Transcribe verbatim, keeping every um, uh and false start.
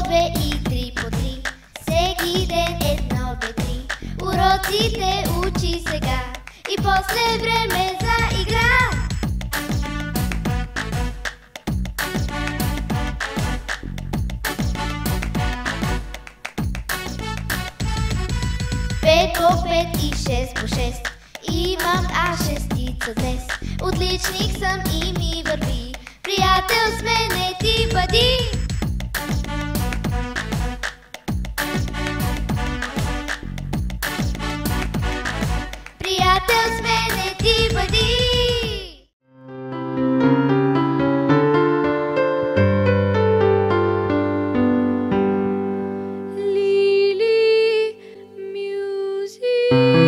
две и три по три. Всеки ден едно, две, три. Уроците учи сега и после време за игра. Пет по пет и шест по шест. Имам а шестица днес. Отличник съм и ми върви. Приятел с мене ти бъди. Приятел с мене ти бъди. Lili Muzic.